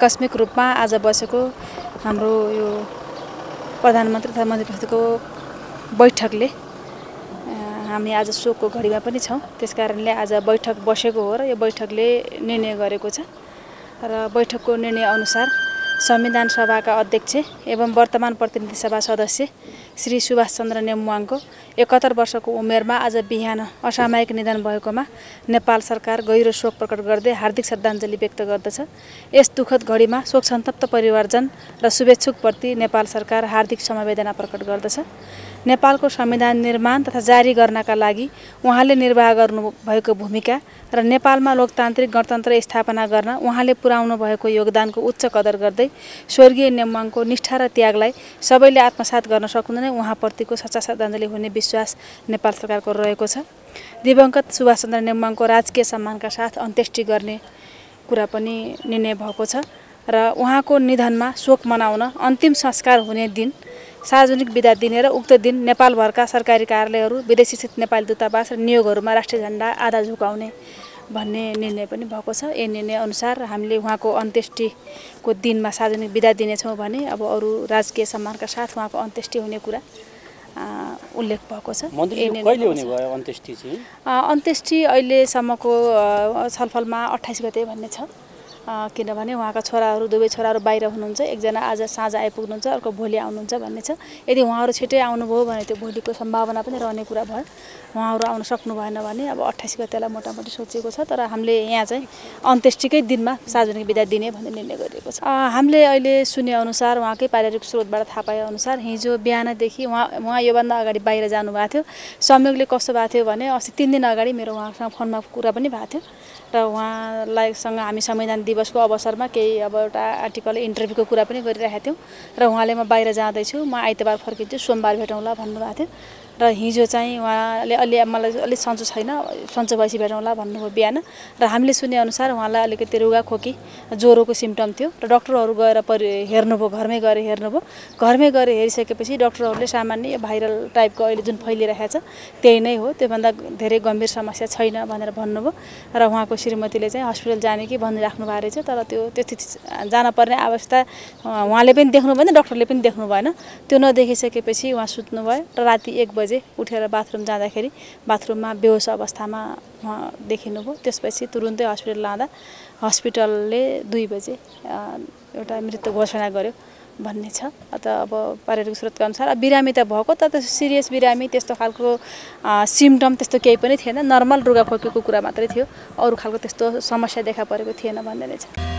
आकस्मिक रूपमा आज बसेको हाम्रो यो प्रधानमन्त्री तथा मन्त्री परिषदको बैठकले हामी आज शोकको घडीमा पनि छौँ। त्यसकारणले आज बैठक बसेको हो र यो बैठकले निर्णय गरेको छ र बैठकको निर्णय अनुसार संविधान सभाका अध्यक्ष एवं वर्तमान प्रतिनिधि सभा सदस्य श्री सुभाष चन्द्र नेमुवाङको 71 वर्षको उमेरमा आज बिहान असामयिक निधन भएकोमा नेपाल सरकार गहिरो शोक प्रकट गर्दै हार्दिक श्रद्धाञ्जली व्यक्त गर्दछ। यस दुःखद घडीमा शोक सन्तप्त परिवारजन र शुभेच्छुकप्रति नेपाल सरकार हार्दिक समवेदना प्रकट गर्दछ। नेपालको संविधान निर्माण तथा जारी गर्नका लागि उहाँले निर्वाह गर्नुभएको भूमिका र नेपालमा लोकतान्त्रिक गणतन्त्र स्थापना गर्न उहाँले पुर्याउनु भएको योगदानको उच्च कदर गर्दै स्वर्गीय नेमुवाङको निष्ठा र त्यागलाई सबैले आत्मसात गर्न सक्नुहुने उहाँप्रतिको सच्चा श्रद्धाञ्जली हुने विश्वास नेपाल सरकारको रहेको छ। दिवंगत सुभाष चन्द्र नेमुवाङको राजकीय सम्मानका साथ अन्त्येष्टि गर्ने कुरा पनि निर्णय भएको छ र उहाँको निधनमा शोक मनाउन अन्तिम संस्कार हुने दिन सार्वजनिक बिदा दिने र उक्त दिन नेपालभरका सरकारी कार्यालयहरू विदेशी स्थित नेपाली दूतावास र नियोगहरूमा राष्ट्रिय झण्डा आधा झुकाउने भन्ने निर्णय पनि भएको छ। यही निर्णय अनुसार हामीले उहाँको अन्त्येष्टिको दिनमा सार्वजनिक बिदा दिनेछौँ भने अब अरू राजकीय सम्मानका साथ उहाँको अन्त्येष्टि हुने कुरा उल्लेख भएको छ। कहिले हुने भयो अन्त्येष्टि चाहिँ? अन्त्येष्टि अहिलेसम्मको छलफलमा 28 गते भन्ने छ, किनभने उहाँका छोराहरू दुवै छोराहरू बाहिर हुनुहुन्छ। एकजना आज साँझ आइपुग्नुहुन्छ, अर्को भोलि आउनुहुन्छ भन्ने छ। यदि उहाँहरू छिटै आउनुभयो भने त्यो भोलिको सम्भावना पनि रहने कुरा भयो। उहाँहरू आउन सक्नु भएन भने अब 28 गतेलाई मोटामोटी सोचिएको छ, तर हामीले यहाँ चाहिँ अन्त्येष्टिकै दिनमा सार्वजनिक बिदा दिने भन्ने निर्णय गरिएको छ। हामीले अहिले सुनेअनुसार उहाँकै पारिवारिक स्रोतबाट थाहा पाएअनुसार हिजो बिहानदेखि उहाँ योभन्दा अगाडि बाहिर जानुभएको थियो। संयोगले कस्तो भएको थियो भने अस्ति 3 दिन अगाडि मेरो उहाँसँग फोनमा कुरा पनि भएको थियो र उहाँलाईसँग हामी संविधान दिवसको अवसरमा केही अब एउटा आर्टिकल इन्टरभ्यूको कुरा पनि गरिरहेका थियौँ र उहाँले म बाहिर जाँदैछु, म आइतबार फर्किन्छु, सोमबार भेटौँला भन्नुभएको थियो र हिजो चाहिँ उहाँले मलाई अलि सन्चो छैन, सन्चो भएपछि भेटौँला भन्नुभयो बिहान र हामीले सुनेअनुसार उहाँलाई अलिकति रुगा खोकी ज्वरोको सिम्टम थियो र डक्टरहरू गएर हेर्नुभयो, घरमै गएर हेर्नुभयो। घरमै गएर हेरिसकेपछि डक्टरहरूले सामान्य भाइरल टाइपको अहिले जुन फैलिरहेको छ त्यही नै हो, त्योभन्दा धेरै गम्भीर समस्या छैन भनेर भन्नुभयो र उहाँको श्रीमतीले चाहिँ हस्पिटल जाने कि भनिराख्नु भएको रहेछ। तर त्यति जानपर्ने अवस्था उहाँले पनि देख्नु भएन, डक्टरले पनि देख्नु भएन। त्यो नदेखिसकेपछि उहाँ सुत्नुभयो र राति 1 बजे उठेर बाथरुम जाँदाखेरि बाथरुममा बेहोस अवस्थामा उहाँ देखिनुभयो। त्यसपछि तुरुन्तै हस्पिटल लाँदा हस्पिटलले 2 बजे एउटा मृत्यु घोषणा गर्यो भन्ने छ। अब पारिवारिक स्रोतका अनुसार बिरामी त भएको, तर सिरियस बिरामी त्यस्तो खालको सिम्टम त्यस्तो केही पनि थिएन, नर्मल रुगाखोकीको कुरा मात्रै थियो, अरू खालको त्यस्तो समस्या देखा परेको थिएन भन्ने रहेछ।